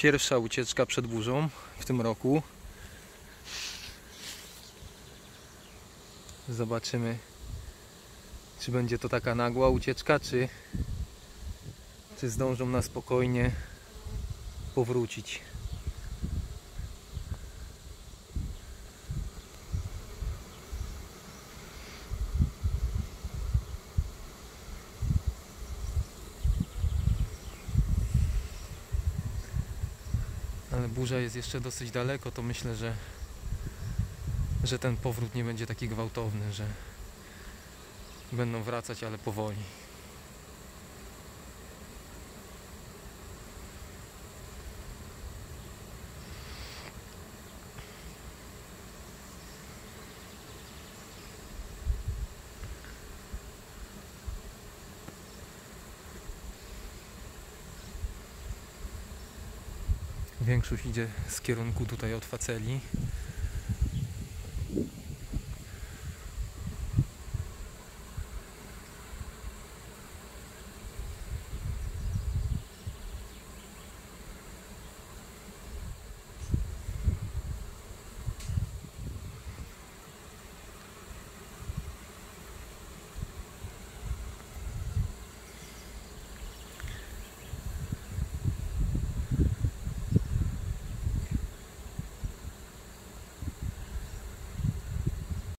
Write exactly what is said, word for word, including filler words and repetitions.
pierwsza ucieczka przed burzą w tym roku. Zobaczymy, czy będzie to taka nagła ucieczka, czy, czy zdążą na spokojnie powrócić. Ale burza jest jeszcze dosyć daleko, to myślę, że, że ten powrót nie będzie taki gwałtowny, że będą wracać, ale powoli. Większość idzie z kierunku tutaj od Faceli.